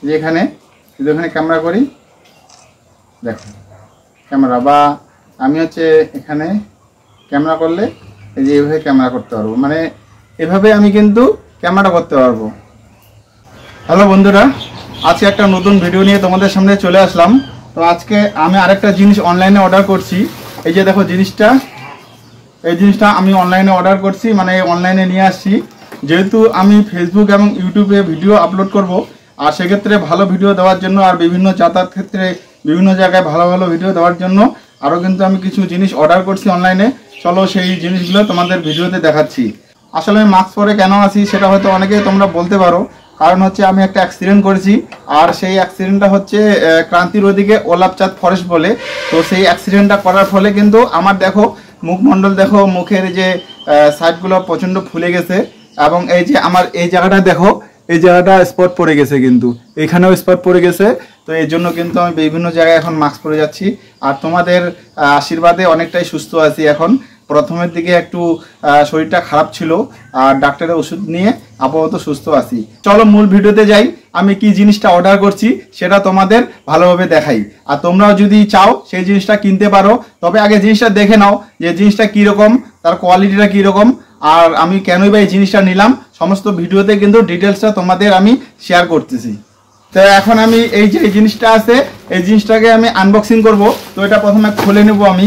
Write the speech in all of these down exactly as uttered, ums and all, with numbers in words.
যে এখানে যদি এখানে ক্যামেরা করি, দেখো ক্যামেরা, বা আমি হচ্ছে এখানে ক্যামেরা করলে এই যে এইভাবে ক্যামেরা করতে পারবো, মানে এভাবে আমি কিন্তু ক্যামেরা করতে পারবো। হ্যালো বন্ধুরা, আজকে একটা নতুন ভিডিও নিয়ে তোমাদের সামনে চলে আসলাম। তো আজকে আমি আরেকটা জিনিস অনলাইনে অর্ডার করছি। এই যে দেখো জিনিসটা, এই জিনিসটা আমি অনলাইনে অর্ডার করছি, মানে অনলাইনে নিয়ে আসছি। যেহেতু আমি ফেসবুক এবং ইউটিউবে ভিডিও আপলোড করব, আর সেক্ষেত্রে ভালো ভিডিও দেওয়ার জন্য আর বিভিন্ন যাতায়াত ক্ষেত্রে বিভিন্ন জায়গায় ভালো ভালো ভিডিও দেওয়ার জন্য আরও কিন্তু আমি কিছু জিনিস অর্ডার করছি অনলাইনে। চলো সেই জিনিসগুলো তোমাদের ভিডিওতে দেখাচ্ছি। আসলে আমি মাস্ক পরে কেন আসি সেটা হয়তো অনেকে তোমরা বলতে পারো, কারণ হচ্ছে আমি একটা অ্যাক্সিডেন্ট করেছি, আর সেই অ্যাক্সিডেন্টটা হচ্ছে ক্রান্তির ওদিকে ওলাপচাঁদ ফরেস্ট বলে। তো সেই অ্যাক্সিডেন্টটা করার ফলে কিন্তু আমার দেখো মুখমণ্ডল, দেখো মুখের যে সাইডগুলো প্রচণ্ড ফুলে গেছে, এবং এই যে আমার এই জায়গাটা দেখো, এই জায়গাটা স্পট পড়ে গেছে, কিন্তু এখানেও স্পট পড়ে গেছে। তো এই জন্য কিন্তু আমি বিভিন্ন জায়গায় এখন মাস্ক পরে যাচ্ছি, আর তোমাদের আশীর্বাদে অনেকটাই সুস্থ আছি এখন। প্রথমের দিকে একটু শরীরটা খারাপ ছিল, আর ডাক্তারের ওষুধ নিয়ে আপাতত সুস্থ আছি। চলো মূল ভিডিওতে যাই, আমি কি জিনিসটা অর্ডার করছি সেটা তোমাদের ভালোভাবে দেখাই। আর তোমরাও যদি চাও সেই জিনিসটা কিনতে পারো, তবে আগে জিনিসটা দেখে নাও যে জিনিসটা কীরকম, তার কোয়ালিটিটা কীরকম, আর আমি কেনই বা এই জিনিসটা নিলাম, সমস্ত ভিডিওতে কিন্তু ডিটেলসটা তোমাদের আমি শেয়ার করতেছি। তো এখন আমি এই যে এই জিনিসটা আছে, এই জিনিসটাকে আমি আনবক্সিং করব। তো এটা প্রথমে খুলে নেব, আমি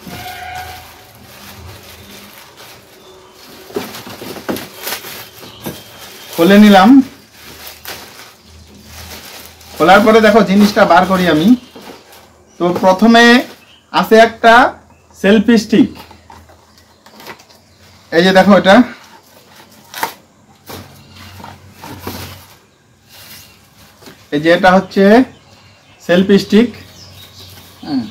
খুলে নিলাম। খোলার পরে দেখো জিনিসটা বার করি আমি। তো প্রথমে আছে একটা সেলফি স্টিক, এই যে দেখো এটা, এই যে এটা হচ্ছে সেলফি স্টিক। হ্যাঁ,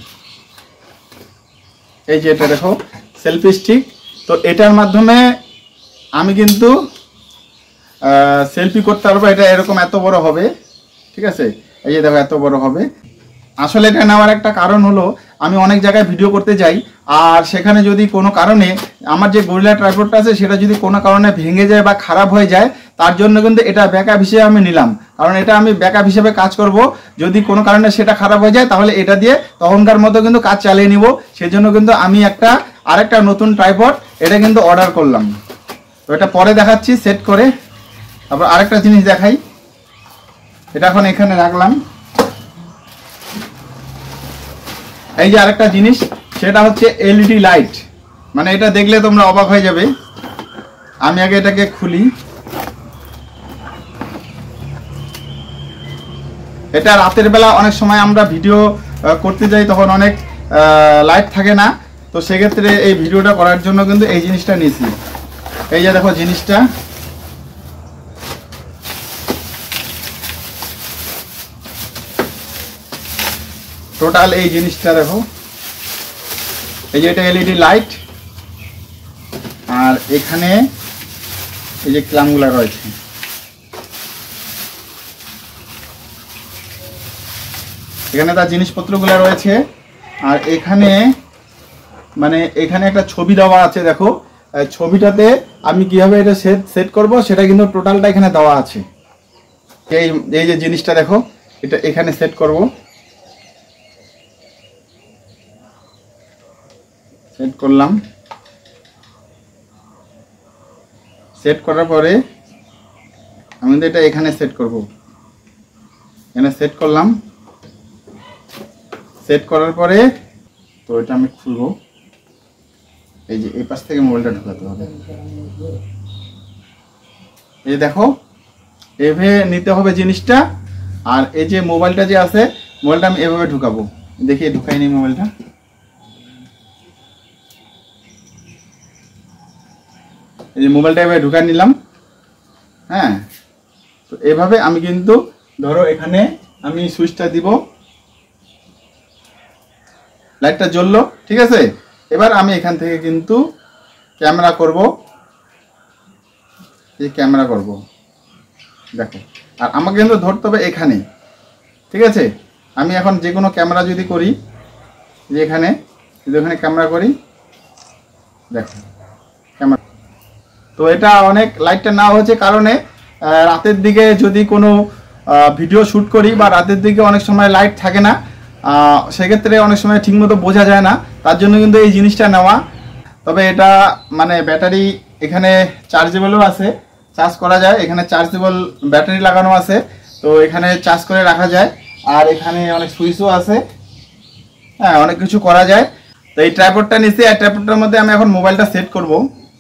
এই যে এটা দেখো সেলফি স্টিক। তো এটার মাধ্যমে আমি কিন্তু সেলফি করতে পারবো। এটা এরকম এত বড় হবে, ঠিক আছে, এই যে দেখো এত বড় হবে। আসলে এটা নেওয়ার একটা কারণ হলো, আমি অনেক জায়গায় ভিডিও করতে যাই, আর সেখানে যদি কোনো কারণে আমার যে গরিলা ট্রাইপডটা আছে সেটা যদি কোনো কারণে ভেঙে যায় বা খারাপ হয়ে যায়, তার জন্য কিন্তু এটা ব্যাকআপ হিসেবে আমি নিলাম। কারণ এটা আমি ব্যাকআপ হিসেবে কাজ করব, যদি কোনো কারণে সেটা খারাপ হয়ে যায় তাহলে এটা দিয়ে তখনকার মতো কিন্তু কাজ চালিয়ে নিব। সেজন্য কিন্তু আমি একটা আরেকটা নতুন ট্রাইপড এটা কিন্তু অর্ডার করলাম। তো এটা পরে দেখাচ্ছি সেট করে। তারপর আরেকটা জিনিস দেখাই, এটা এখন এখানে রাখলাম। এই যে আরেকটা জিনিস, সেটা হচ্ছে এলইডি লাইট। মানে এটা দেখলে তোমরা অবাক হয়ে যাবে। আমি আগে এটাকে খুলি। এটা রাতের বেলা অনেক সময় আমরা ভিডিও করতে যাই, তখন অনেক লাইট থাকে না, তো সেক্ষেত্রে এই ভিডিওটা করার জন্য কিন্তু এই জিনিসটা নিয়েছি। এই যে দেখো জিনিসটা, টোটাল এই জিনিসটা দেখো, এই যে এটা এলইডি লাইট, আর এখানে এই যে ক্লামগুলো রয়েছে, এখানে তার জিনিসপত্রগুলো রয়েছে। আর এখানে মানে এখানে একটা ছবি দেওয়া আছে, দেখো ছবিটাতে আমি কিভাবে এটা সেট সেট করব সেটা কিন্তু টোটালটা এখানে দেওয়া আছে। এই এই যে জিনিসটা দেখো, এটা এখানে সেট করব। সেট করলাম। সেট করার পরে আমি এটা এখানে সেট করব। এখানে সেট করলাম। সেট করার পরে তো এটা আমি খুলবো। এই যে এই পাশ থেকে মোবাইলটা ঢোকাতে হবে। এই দেখো এভাবে নিতে হবে জিনিসটা। আর এই যে মোবাইলটা যে আছে, মোবাইলটা আমি এভাবে ঢুকাবো। দেখি ঢুকাই নি মোবাইলটা। এই যে মোবাইলটা এভাবে ঢুকাই নিলাম। হ্যাঁ, তো এভাবে আমি কিন্তু ধরো এখানে আমি সুইচটা দিব, লাইটটা জ্বললো, ঠিক আছে। এবার আমি এখান থেকে কিন্তু ক্যামেরা করব, এই ক্যামেরা করব, দেখো। আর আমাকে কিন্তু ধরতে হবে এখানে, ঠিক আছে। আমি এখন যে কোনো ক্যামেরা যদি করি, যে এখানে যদি এখানে ক্যামেরা করি, দেখো ক্যামেরা। তো এটা অনেক লাইটটা না হচ্ছে কারণে রাতের দিকে যদি কোনো ভিডিও শ্যুট করি বা রাতের দিকে অনেক সময় লাইট থাকে না, সেক্ষেত্রে অনেক সময় ঠিকমতো বোঝা যায় না, তার জন্য কিন্তু এই জিনিসটা নেওয়া। তবে এটা মানে ব্যাটারি এখানে চার্জেবলও আছে, চার্জ করা যায়, এখানে চার্জেবল ব্যাটারি লাগানো আছে, তো এখানে চার্জ করে রাখা যায়। আর এখানে অনেক সুইচও আছে, হ্যাঁ অনেক কিছু করা যায়। তো এই ট্রাইপডটা নিচ্ছি, আর ট্রাইপডটার মধ্যে আমি এখন মোবাইলটা সেট করব।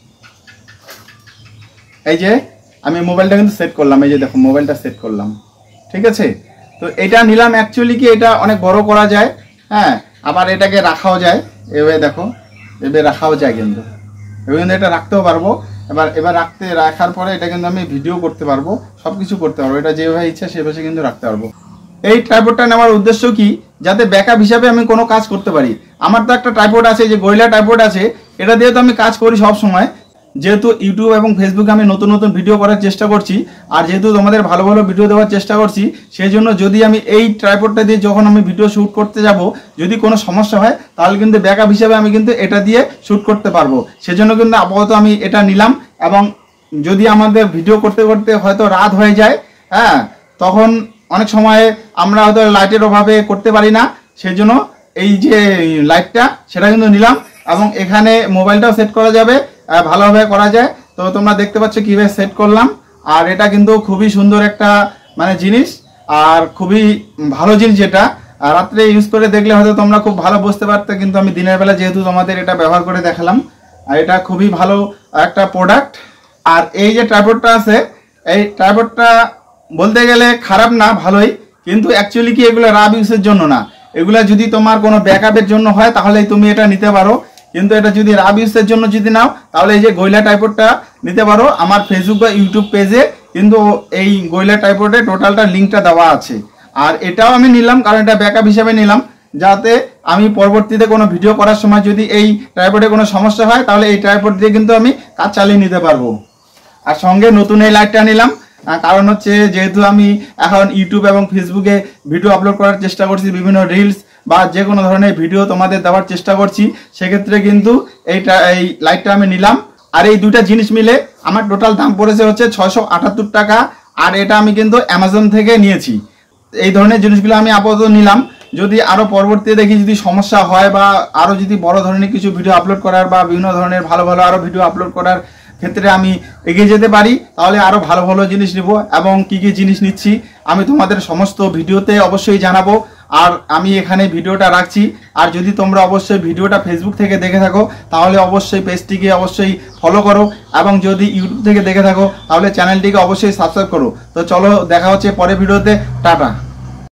এই যে আমি মোবাইলটা কিন্তু সেট করলাম, এই যে দেখো মোবাইলটা সেট করলাম, ঠিক আছে। তো এটা নিলাম অ্যাকচুয়ালি কি এটা অনেক বড় করা যায়, হ্যাঁ আবার এটাকে রাখাও যায়, এভাবে দেখো এভাবে রাখাও যায়, কিন্তু এভাবে কিন্তু এটা রাখতেও পারবো। এবার এবার রাখতে রাখার পরে এটা কিন্তু আমি ভিডিও করতে পারবো, সব কিছু করতে পারবো, এটা যেভাবে ইচ্ছা সেভাবে কিন্তু রাখতে পারবো। এই ট্রাইপডটা নেওয়ার উদ্দেশ্য কি, যাতে ব্যাকআপ হিসাবে আমি কোনো কাজ করতে পারি। আমার তো একটা ট্রাইপড আছে, যে গরিলা ট্রাইপড আছে, এটা দিয়ে তো আমি কাজ করি সব সময়। যেহেতু ইউটিউব এবং ফেসবুকে আমি নতুন নতুন ভিডিও করার চেষ্টা করছি, আর যেহেতু তোমাদের ভালো ভালো ভিডিও দেওয়ার চেষ্টা করছি, সেই জন্য যদি আমি এই ট্রাইপডটা দিয়ে যখন আমি ভিডিও শ্যুট করতে যাব, যদি কোনো সমস্যা হয় তাহলে কিন্তু ব্যাকআপ হিসাবে আমি কিন্তু এটা দিয়ে শ্যুট করতে পারবো। সেজন্য কিন্তু আপাতত আমি এটা নিলাম। এবং যদি আমাদের ভিডিও করতে করতে হয়তো রাত হয়ে যায়, হ্যাঁ তখন অনেক সময় আমরা হয়তো লাইটের অভাবে করতে পারি না, সেই জন্য এই যে লাইটটা সেটা কিন্তু নিলাম। এবং এখানে মোবাইলটাও সেট করা যাবে, ভালোভাবে করা যায়। তো তোমরা দেখতে পাচ্ছ কিভাবে সেট করলাম, আর এটা কিন্তু খুবই সুন্দর একটা মানে জিনিস, আর খুবই ভালো জিনিস। এটা রাত্রে ইউজ করে দেখলে হয়তো তোমরা খুব ভালো বুঝতে পারতে, কিন্তু আমি দিনের বেলা যেহেতু তোমাদের এটা ব্যবহার করে দেখালাম, আর এটা খুবই ভালো একটা প্রোডাক্ট। আর এই যে ট্রাইপডটা আছে, এই ট্রাইপডটা বলতে গেলে খারাপ না, ভালোই, কিন্তু অ্যাকচুয়ালি কি এগুলো রাব ইউজের জন্য না, এগুলা যদি তোমার কোনো ব্যাকআপের জন্য হয় তাহলেই তুমি এটা নিতে পারো। কিন্তু এটা যদি রাব ইউজের জন্য যদি নাও তাহলে এই যে গরিলা ট্রাইপডটা নিতে পারো। আমার ফেসবুক বা ইউটিউব পেজে কিন্তু এই গরিলা ট্রাইপডে টোটালটা লিঙ্কটা দেওয়া আছে। আর এটাও আমি নিলাম কারণ এটা ব্যাকআপ হিসেবে নিলাম, যাতে আমি পরবর্তীতে কোনো ভিডিও করার সময় যদি এই ট্রাইপডে কোনো সমস্যা হয় তাহলে এই ট্রাইপড দিয়ে কিন্তু আমি কাজ চালিয়ে নিতে পারবো। আর সঙ্গে নতুন এই লাইটটা নিলাম, কারণ হচ্ছে যেহেতু আমি এখন ইউটিউব এবং ফেসবুকে ভিডিও আপলোড করার চেষ্টা করছি, বিভিন্ন রিলস বা যে কোনো ধরনের ভিডিও তোমাদের দেওয়ার চেষ্টা করছি, সেক্ষেত্রে কিন্তু এইটা এই লাইটটা আমি নিলাম। আর এই দুইটা জিনিস মিলে আমার টোটাল দাম পড়েছে হচ্ছে ছয়শো আটাত্তর টাকা। আর এটা আমি কিন্তু অ্যামাজন থেকে নিয়েছি। এই ধরনের জিনিসগুলো আমি আপাতত নিলাম, যদি আরও পরবর্তীতে দেখি যদি সমস্যা হয় বা আরও যদি বড় ধরনের কিছু ভিডিও আপলোড করার বা বিভিন্ন ধরনের ভালো ভালো আরও ভিডিও আপলোড করার ক্ষেত্রে আমি এগিয়ে যেতে পারি, তাহলে আরও ভালো ভালো জিনিস নিব। এবং কি কি জিনিস নিচ্ছি আমি তোমাদের সমস্ত ভিডিওতে অবশ্যই জানাবো। আর আমি এখানে ভিডিওটা রাখছি, আর যদি তোমরা অবশ্যই ভিডিওটা ফেসবুক থেকে দেখে থাকো তাহলে অবশ্যই পেজটিকে অবশ্যই ফলো করো, এবং যদি ইউটিউব থেকে দেখে থাকো তাহলে চ্যানেলটিকে অবশ্যই সাবস্ক্রাইব করো। তো চলো দেখা হচ্ছে পরের ভিডিওতে, টাটা।